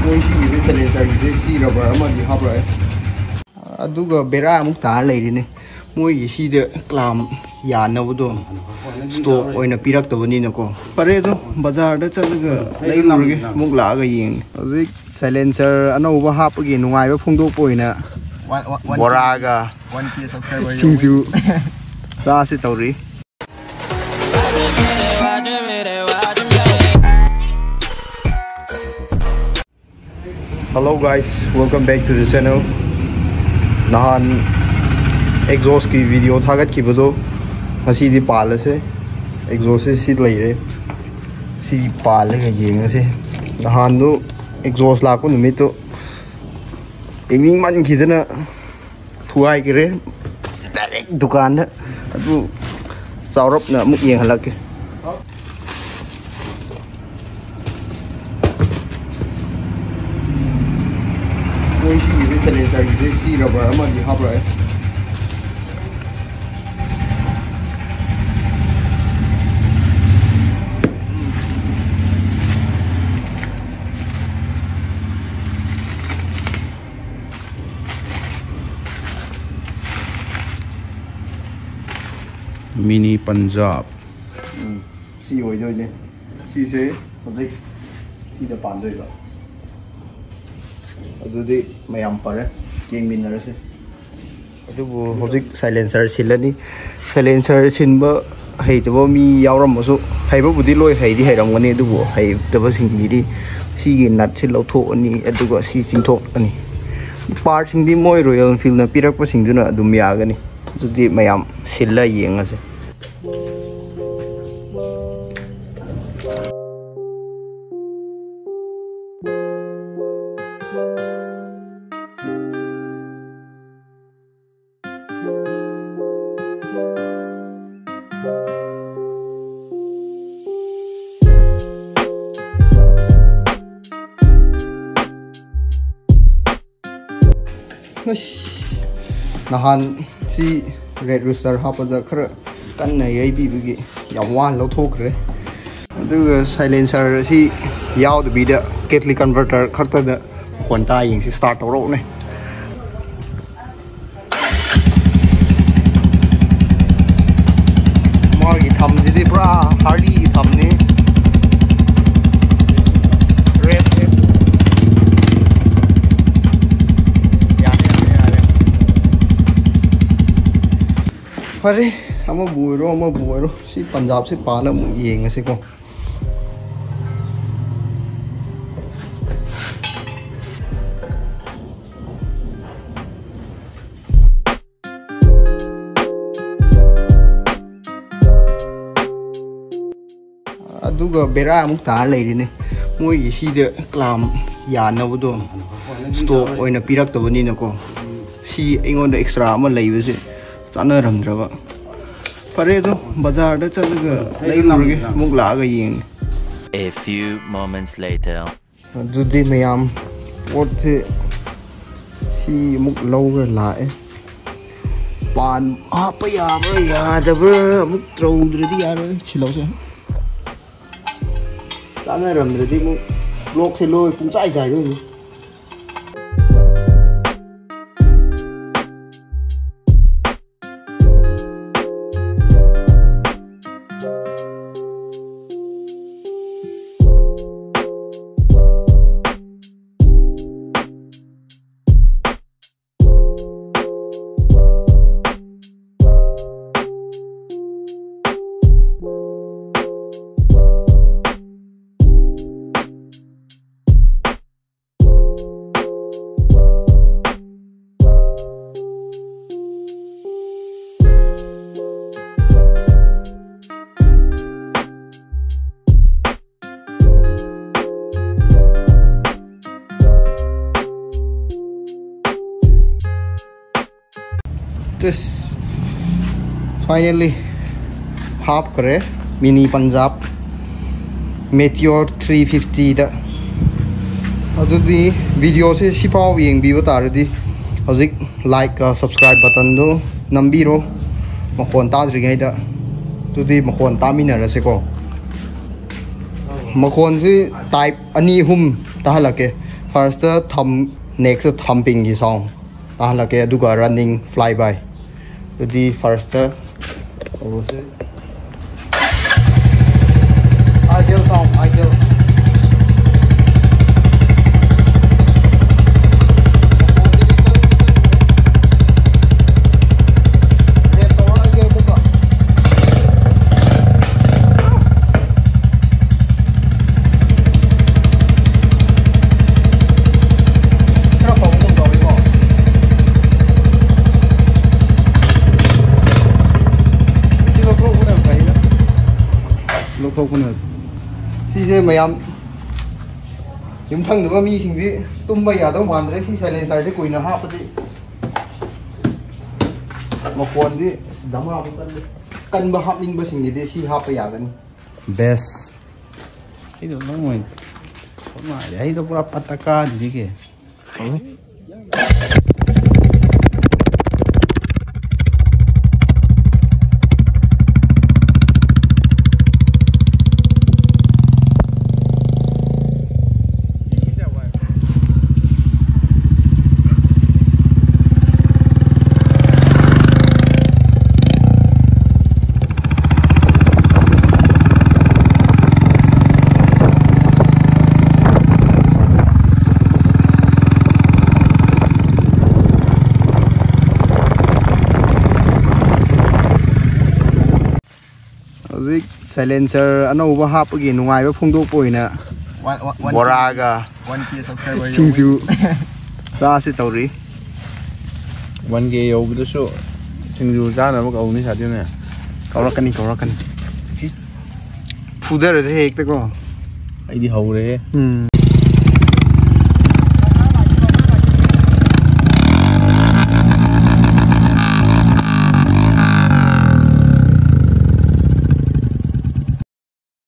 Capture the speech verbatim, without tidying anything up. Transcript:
Moi si silencer si rubber amadi haprai aduga bera amuk ta leirine moi si de clam yanabdo stock oina pirak tabani nako pare do bazar da chalaga leirurge muk la ga yeng hojik silencer anauba hapagi nungai ba phungdok poina boraga one K subscriber singju sa se tawri. Hello guys, welcome back to the channel. Nahan exhaust ki video thagat ki bado masi di pala se exhaust se sit lai re si pala ga yeng se nahan do exhaust la ko numit to enging man ki dana thuai ki re direct dukan da adu saurap na muk yeng halak ke moi si silencer si rubber amadi haprai Mini Punjab. Si oi doi ne. Si se hobik si da pan doi ba. Adudi mayam pare king minner se. Adubu hobik silencer silani. Silencer sinba haitabo mi yawram masu haiba budi loi haidi hairamgani adubu haitaba singdi si gi nut sil lauthok ani aduga si singthok ani. Part singdi moi Royal Enfield na pirak pa singduna adum yagani. Adudi mayam silla yeng ase. Nahan si red rooster hapada khara kanna yai bi bi yam wan lo thokre aduga silencer si yaw de bi da catalytic converter khakta da khonta ying si start toro ne mar gi tham ji pura hardy tham ne Pare, ama buiro, ama buiro. Si Punjab se pala mo yeng ase ko. Aduga bera amuk ta leirine. Moi si de clam yanabdo stock oina pirak tabani nako. Si ingon da extra ama leibase Sana ramdraba. Pare do bazar da chalaga leirurge muk la ga yeng. A few moments later. Adudi mayam pot si muk lower la e. Pan apa ya bra ya da bra muk troudredi yar chilo se. Sana ramdradi muk lok se loi pung chai chai do. This finally half करे Mini Punjab Meteor three fifty da adudi video se sipaw yeng bi bataradi hojik like uh, subscribe button do nambiro makon ta dri gai da tudi makon ta minara se ko makon si type ani hum ta halake first thumb next thumping the sound ah lake aduga running flyby the first ideal sound ideal Sise mayam yum thang da mi sing di tumba ya da man re si silencer de koina ha pa di ma phone di dama ba kan kan ba hap ning ba sing di si ha pa ya gan best itu no mo ma ya itu pura pataka di ke silencer anova hapagi nungai ba phungdo poina boraga one k subscriber singju sa se tawri one k yob du so singju jana ba kauni sa de ne kaurakani kaurakani pudar de hek te ko ai di haure hmm